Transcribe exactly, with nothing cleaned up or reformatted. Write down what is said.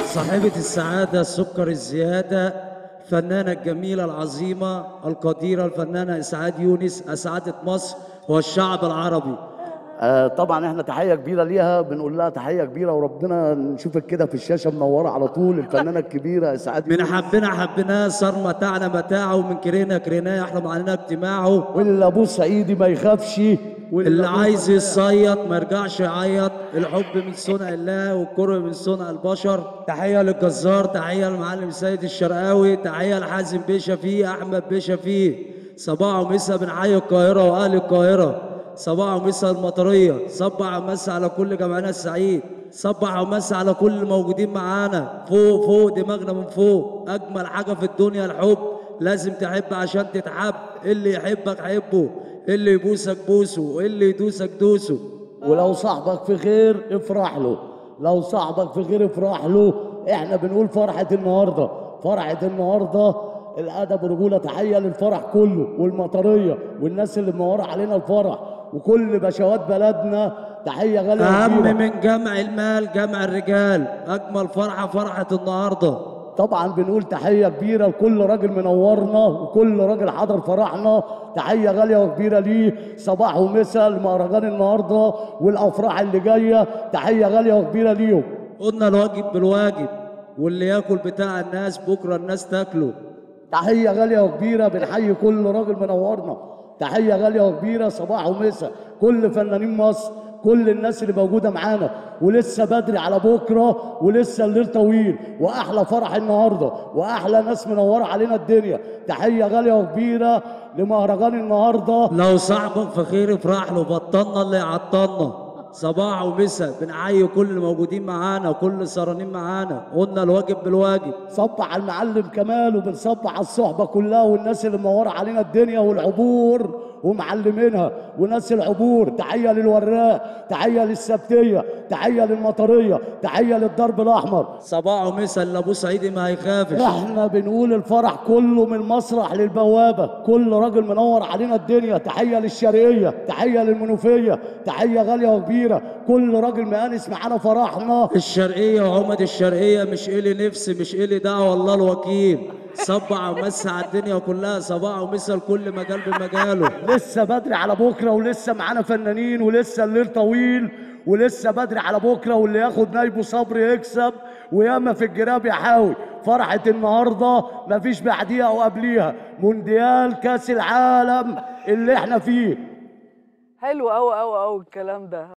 صاحبة السعادة السكر الزيادة، الفنانة الجميلة العظيمة القديرة الفنانة إسعاد يونس، أسعدت مصر والشعب العربي. آه طبعا احنا تحيه كبيره ليها، بنقول لها تحيه كبيره، وربنا نشوفك كده في الشاشه منوره على طول. الفنانه الكبيره اسعاد من يونس. حبنا حبناه، صار متاعنا متاعه، ومن كرهنا كرهناه، يحرم علينا اجتماعه. واللي ابوه صعيدي ما يخافش، اللي عايز يصيط ما يرجعش يعيط. الحب من صنع الله والكره من صنع البشر. تحيه للجزار، تحيه للمعلم سيد الشرقاوي، تحيه لحازم بيه شفيق، احمد بيه شفيق. صباح ومسا بنحيي القاهره واهل القاهره. صباح ومسا المطريه، صبح ومسا على كل جمعنا السعيد، صبح ومسا على كل الموجودين معانا. فوق فوق دماغنا من فوق، اجمل حاجه في الدنيا الحب. لازم تحب عشان تتحب، اللي يحبك حبه، اللي يبوسك بوسه، اللي يدوسك دوسه. ولو صاحبك في خير افرح له، لو صاحبك في خير افرح له. احنا بنقول فرحة النهارده، فرحة النهارده الادب والرجوله. تحيه للفرح كله والمطريه والناس اللي منوره علينا الفرح، وكل بشوات بلدنا تحيه غاليه اهم وكبيرة. من جمع المال جمع الرجال. اجمل فرحه فرحه النهارده. طبعا بنقول تحيه كبيره لكل راجل منورنا وكل راجل حضر فرحنا. تحيه غاليه وكبيره ليه. صباح ومسا لمهرجان النهارده والافراح اللي جايه، تحيه غاليه وكبيره ليهم. قلنا الواجب بالواجب، واللي ياكل بتاع الناس بكره الناس تاكله. تحيه غاليه وكبيره، بنحيي كل راجل منورنا. تحيه غاليه وكبيره صباح ومسا كل فنانين مصر، كل الناس اللي موجوده معانا. ولسه بدري على بكره، ولسه الليل طويل، واحلى فرح النهارده، واحلى ناس منوره علينا الدنيا. تحيه غاليه وكبيره لمهرجان النهارده. لو صاحبك في خير افرح له، بطلنا اللي يعطلنا. صباح ومسا بنحيي كل الموجودين معانا وكل اللي سهرانين معانا. قلنا الواجب بالواجب. صبح على المعلم كمال، وبنصبح على الصحبه كلها والناس اللي منوره علينا الدنيا والعبور ومعلمينها وناس العبور. تحيه للوراق، تحيه للسبتيه، تحيه للمطريه، تحيه للدرب الاحمر. صباح ومسا اللي ابو سعيدي ما هيخافش. احنا بنقول الفرح كله من المسرح للبوابه، كل راجل منور علينا الدنيا. تحيه للشرقيه، تحيه للمنوفيه، تحيه غاليه وكبيره. كل راجل مقانس معانا فرحنا. الشرقيه وعمد الشرقيه، مش إلي نفس مش إلي دعوه، والله الوكيل. صبع ومسا على الدنيا كلها، صباح ومسا لكل مجال بمجاله. لسه بدري على بكره، ولسه معانا فنانين، ولسه الليل طويل، ولسه بدري على بكره. واللي ياخد نايبه صبر يكسب، وياما في الجراب يحاول. فرحه النهارده مفيش بعديها او قبليها، مونديال كاس العالم اللي احنا فيه. حلو قوي قوي قوي الكلام ده.